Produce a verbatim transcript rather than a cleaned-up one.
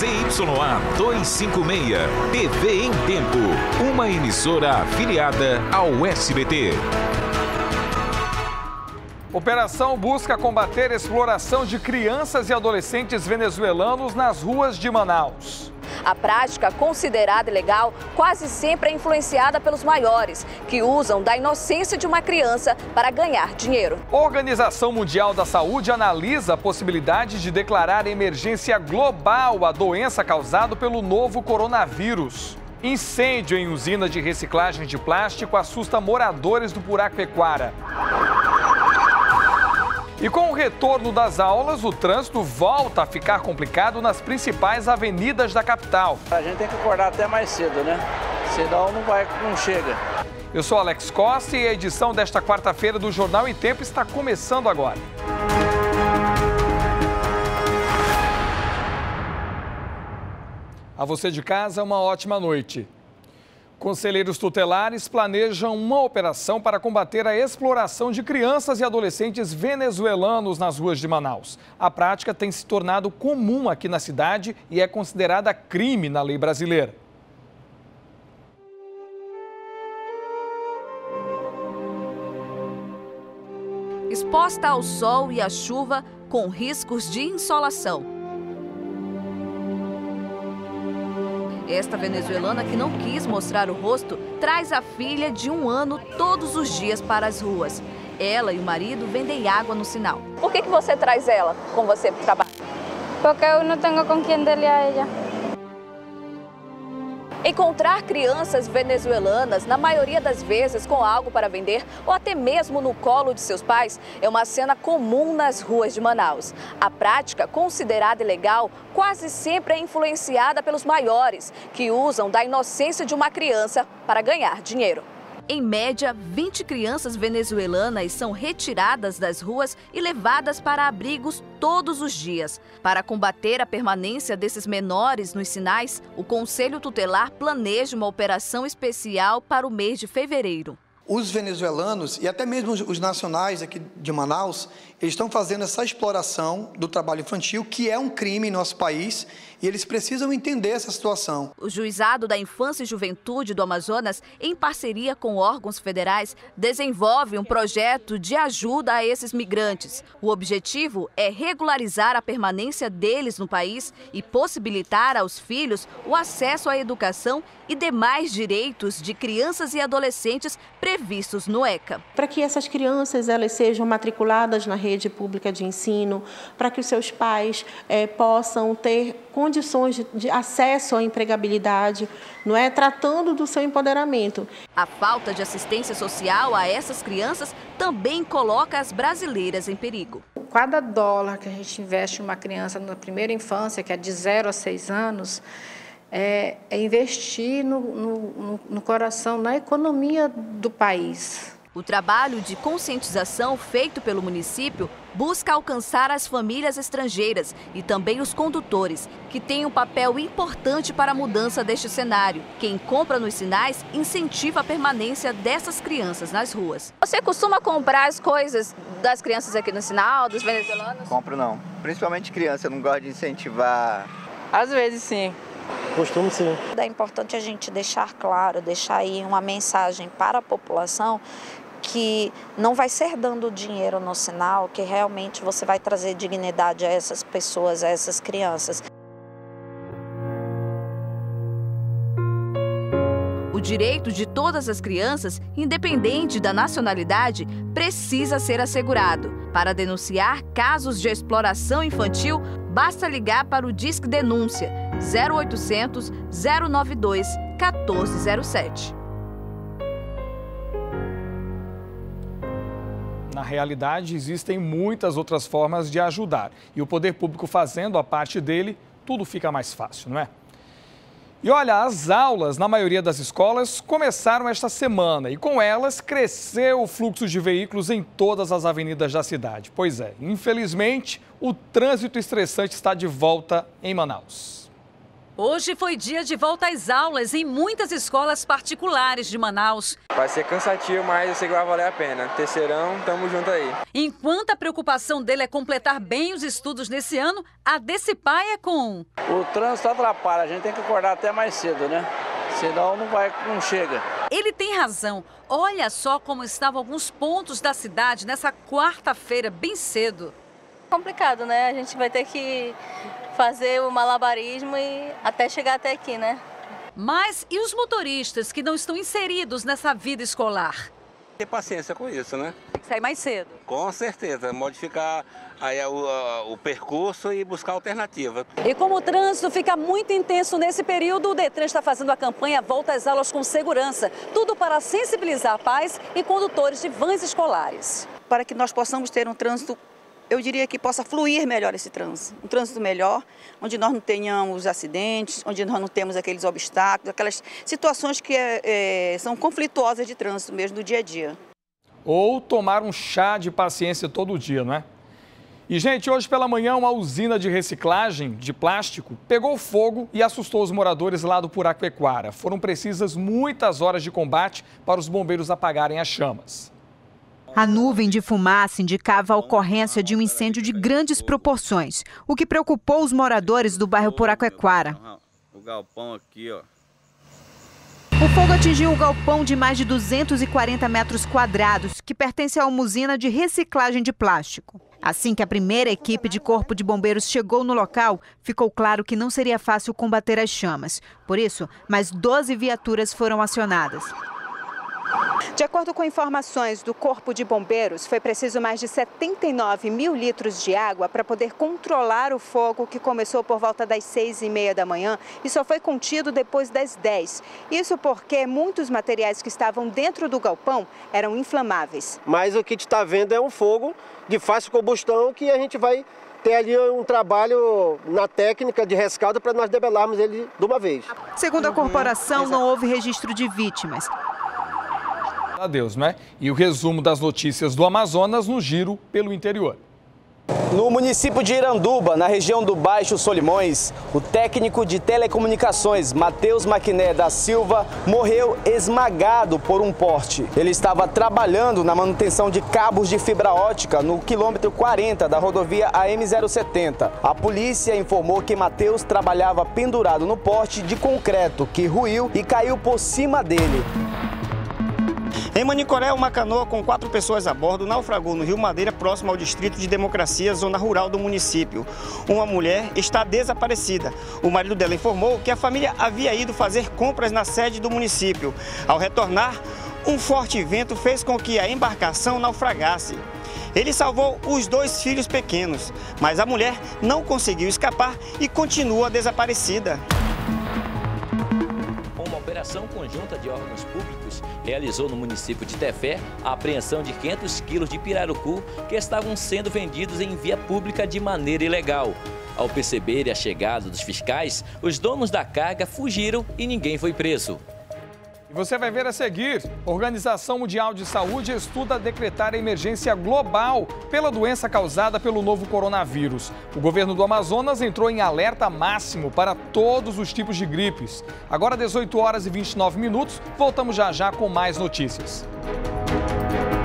Z Y A duzentos e cinquenta e seis, T V em Tempo, uma emissora afiliada ao S B T. Operação busca combater a exploração de crianças e adolescentes venezuelanos nas ruas de Manaus. A prática, considerada ilegal, quase sempre é influenciada pelos maiores, que usam da inocência de uma criança para ganhar dinheiro. A Organização Mundial da Saúde analisa a possibilidade de declarar emergência global a doença causada pelo novo coronavírus. Incêndio em usina de reciclagem de plástico assusta moradores do Puraquequara. E com o retorno das aulas, o trânsito volta a ficar complicado nas principais avenidas da capital. A gente tem que acordar até mais cedo, né? Senão não vai, não chega. Eu sou Alex Costa e a edição desta quarta-feira do Jornal em Tempo está começando agora. A você de casa, uma ótima noite. Conselheiros tutelares planejam uma operação para combater a exploração de crianças e adolescentes venezuelanos nas ruas de Manaus. A prática tem se tornado comum aqui na cidade e é considerada crime na lei brasileira. Exposta ao sol e à chuva, com riscos de insolação. Esta venezuelana, que não quis mostrar o rosto, traz a filha de um ano todos os dias para as ruas. Ela e o marido vendem água no sinal. Por que que você traz ela com você para o trabalho? Porque eu não tenho com quem darle a ela. Encontrar crianças venezuelanas, na maioria das vezes com algo para vender ou até mesmo no colo de seus pais, é uma cena comum nas ruas de Manaus. A prática, considerada ilegal, quase sempre é influenciada pelos maiores, que usam da inocência de uma criança para ganhar dinheiro. Em média, vinte crianças venezuelanas são retiradas das ruas e levadas para abrigos todos os dias. Para combater a permanência desses menores nos sinais, o Conselho Tutelar planeja uma operação especial para o mês de fevereiro. Os venezuelanos e até mesmo os nacionais aqui de Manaus, eles estão fazendo essa exploração do trabalho infantil, que é um crime em nosso país, e eles precisam entender essa situação. O Juizado da Infância e Juventude do Amazonas, em parceria com órgãos federais, desenvolve um projeto de ajuda a esses migrantes. O objetivo é regularizar a permanência deles no país e possibilitar aos filhos o acesso à educação e demais direitos de crianças e adolescentes previstos no ECA. Para que essas crianças elas sejam matriculadas na rede pública de ensino, para que os seus pais eh, possam ter condições de, de acesso à empregabilidade, não é? Tratando do seu empoderamento. A falta de assistência social a essas crianças também coloca as brasileiras em perigo. Cada dólar que a gente investe em uma criança na primeira infância, que é de zero a seis anos, é, é investir no, no, no coração, na economia do país. O trabalho de conscientização feito pelo município busca alcançar as famílias estrangeiras e também os condutores, que têm um papel importante para a mudança deste cenário. Quem compra nos sinais incentiva a permanência dessas crianças nas ruas. Você costuma comprar as coisas das crianças aqui no sinal, dos venezuelanos? Compro não, principalmente criança, eu não gosto de incentivar. Às vezes sim. Costumo sim. É importante a gente deixar claro, deixar aí uma mensagem para a população que não vai ser dando dinheiro no sinal que realmente você vai trazer dignidade a essas pessoas, a essas crianças. O direito de todas as crianças, independente da nacionalidade, precisa ser assegurado. Para denunciar casos de exploração infantil, basta ligar para o Disque Denúncia zero oitocentos, zero nove dois, um quatro zero sete. Na realidade, existem muitas outras formas de ajudar. E o poder público fazendo a parte dele, tudo fica mais fácil, não é? E olha, as aulas na maioria das escolas começaram esta semana e com elas cresceu o fluxo de veículos em todas as avenidas da cidade. Pois é, infelizmente, o trânsito estressante está de volta em Manaus. Hoje foi dia de volta às aulas em muitas escolas particulares de Manaus. Vai ser cansativo, mas eu sei que vai valer a pena. Terceirão, tamo junto aí. Enquanto a preocupação dele é completar bem os estudos nesse ano, a Decipai é com... O trânsito atrapalha, a gente tem que acordar até mais cedo, né? Senão não vai, não chega. Ele tem razão. Olha só como estavam alguns pontos da cidade nessa quarta-feira, bem cedo. Complicado, né? A gente vai ter que fazer o malabarismo e até chegar até aqui, né? Mas e os motoristas que não estão inseridos nessa vida escolar? Ter paciência com isso, né? Tem que sair mais cedo. Com certeza, modificar aí o, o percurso e buscar alternativa. E como o trânsito fica muito intenso nesse período, o Detran está fazendo a campanha Volta às Aulas com Segurança. Tudo para sensibilizar pais e condutores de vans escolares. Para que nós possamos ter um trânsito, eu diria que possa fluir melhor esse trânsito. Um trânsito melhor, onde nós não tenhamos acidentes, onde nós não temos aqueles obstáculos, aquelas situações que é, é, são conflituosas de trânsito mesmo do dia a dia. Ou tomar um chá de paciência todo dia, não é? E, gente, hoje pela manhã uma usina de reciclagem de plástico pegou fogo e assustou os moradores lá do Puraquequara. Foram precisas muitas horas de combate para os bombeiros apagarem as chamas. A nuvem de fumaça indicava a ocorrência de um incêndio de grandes proporções, o que preocupou os moradores do bairro Puraquequara. O galpão aqui, ó. O fogo atingiu o galpão de mais de duzentos e quarenta metros quadrados, que pertence a uma usina de reciclagem de plástico. Assim que a primeira equipe de Corpo de Bombeiros chegou no local, ficou claro que não seria fácil combater as chamas. Por isso, mais doze viaturas foram acionadas. De acordo com informações do Corpo de Bombeiros, foi preciso mais de setenta e nove mil litros de água para poder controlar o fogo que começou por volta das seis e meia da manhã e só foi contido depois das dez. Isso porque muitos materiais que estavam dentro do galpão eram inflamáveis. Mas o que a gente está vendo é um fogo de fácil combustão que a gente vai ter ali um trabalho na técnica de rescaldo para nós debelarmos ele de uma vez. Segundo a corporação, não houve registro de vítimas. A Deus, né? E o resumo das notícias do Amazonas no Giro pelo Interior. No município de Iranduba, na região do Baixo Solimões, o técnico de telecomunicações Matheus Maquiné da Silva morreu esmagado por um poste. Ele estava trabalhando na manutenção de cabos de fibra ótica no quilômetro quarenta da rodovia A M zero setenta. A polícia informou que Matheus trabalhava pendurado no poste de concreto que ruiu e caiu por cima dele. Em Manicoré, uma canoa com quatro pessoas a bordo naufragou no Rio Madeira, próximo ao Distrito de Democracia, zona rural do município. Uma mulher está desaparecida. O marido dela informou que a família havia ido fazer compras na sede do município. Ao retornar, um forte vento fez com que a embarcação naufragasse. Ele salvou os dois filhos pequenos, mas a mulher não conseguiu escapar e continua desaparecida. Uma operação conjunta de órgãos públicos realizou no município de Tefé a apreensão de quinhentos quilos de pirarucu que estavam sendo vendidos em via pública de maneira ilegal. Ao perceberem a chegada dos fiscais, os donos da carga fugiram e ninguém foi preso. E você vai ver a seguir, a Organização Mundial de Saúde estuda decretar a emergência global pela doença causada pelo novo coronavírus. O governo do Amazonas entrou em alerta máximo para todos os tipos de gripes. Agora, dezoito horas e vinte e nove minutos, voltamos já já com mais notícias.